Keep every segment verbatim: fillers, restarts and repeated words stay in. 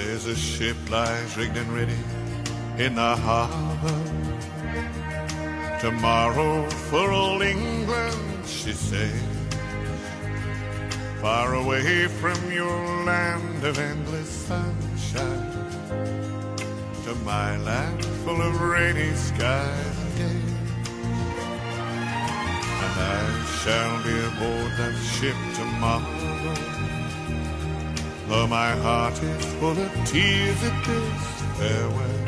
There's a ship lies rigged and ready in the harbor. Tomorrow for old England she sails, far away from your land of endless sunshine, to my land full of rainy skies and gales. And I shall be aboard that ship tomorrow, though my heart is full of tears at this farewell.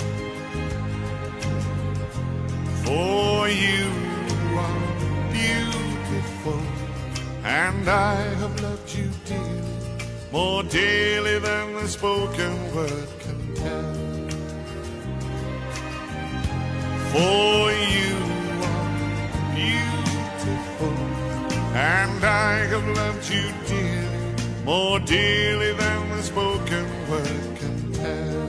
For you are beautiful, and I have loved you dearly, more dearly than the spoken word can tell. For you are beautiful, and I have loved you dearly, more dearly than the spoken word can tell.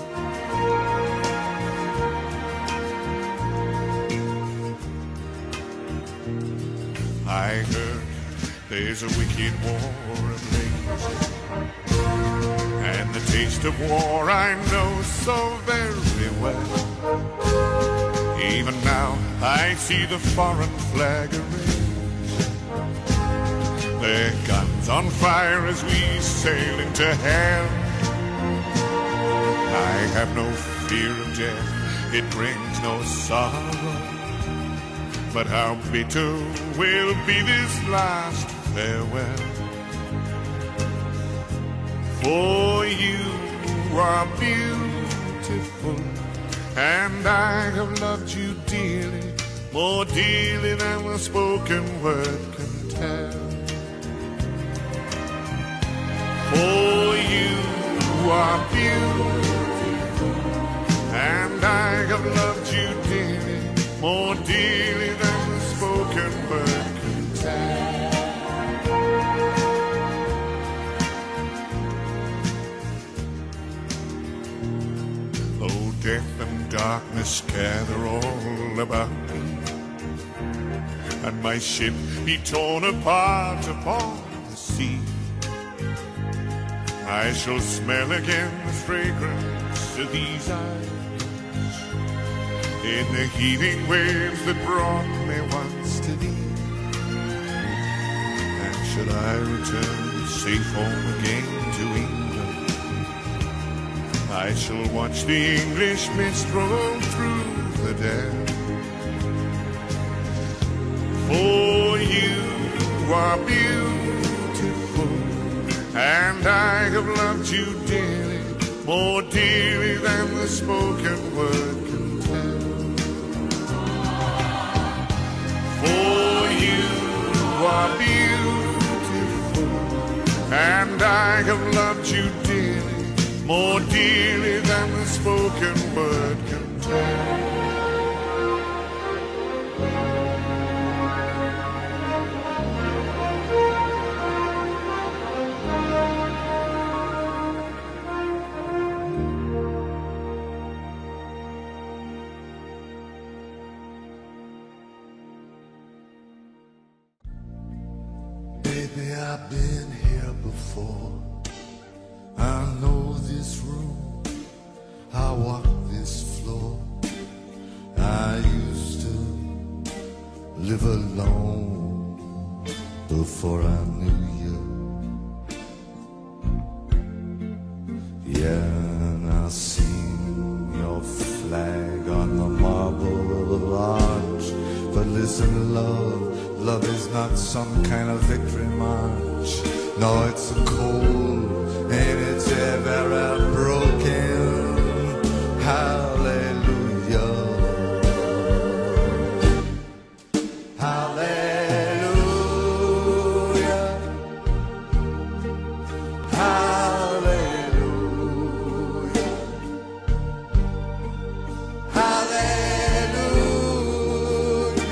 I heard there's a wicked war ablaze, and the taste of war I know so very well. Even now I see the foreign flag arrays, their guns on fire as we sail into hell. I have no fear of death, it brings no sorrow, but how bitter will be this last farewell. For you are beautiful, and I have loved you dearly, more dearly than the spoken word can tell. For you are beautiful, and I have loved you dearly, more dearly than the spoken word can tell. Though death and darkness gather all about me, and my ship be torn apart upon the sea, I shall smell again the fragrance of these eyes in the heaving waves that brought me once to thee. And should I return safe home again to England, I shall watch the English mist roll through the dell. For you are beautiful, and I have loved you dearly, more dearly than the spoken word can tell. For you are beautiful, and I have loved you dearly, more dearly than the spoken word can tell. Baby, I've been here before. I know this room, I walk this floor. I used to live alone before I knew you. Yeah, and I seen your flag on the marble arch. But listen, love, love is not some kind of victory march. No, it's a cold and it's ever broken. Hallelujah. Hallelujah. Hallelujah. Hallelujah.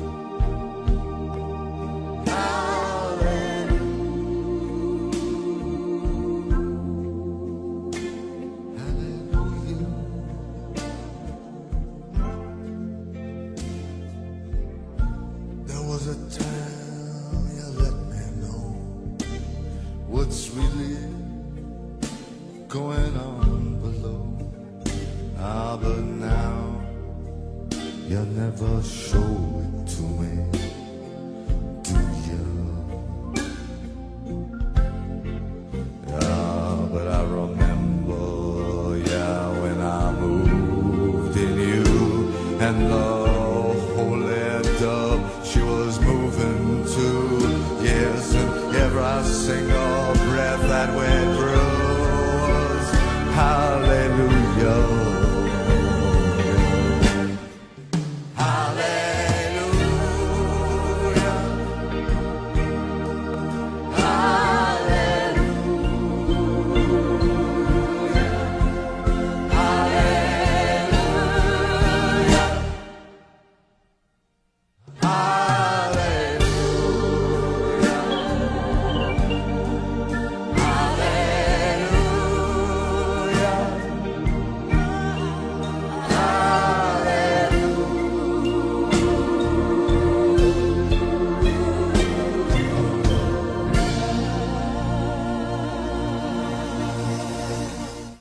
Was a time you let me know what's really going on below. Ah, but now you never show it to me, do you? Yeah, but I remember, yeah, when I moved in you, and the holy dove, she was moving too. Yes, and every single breath that went through was hallelujah.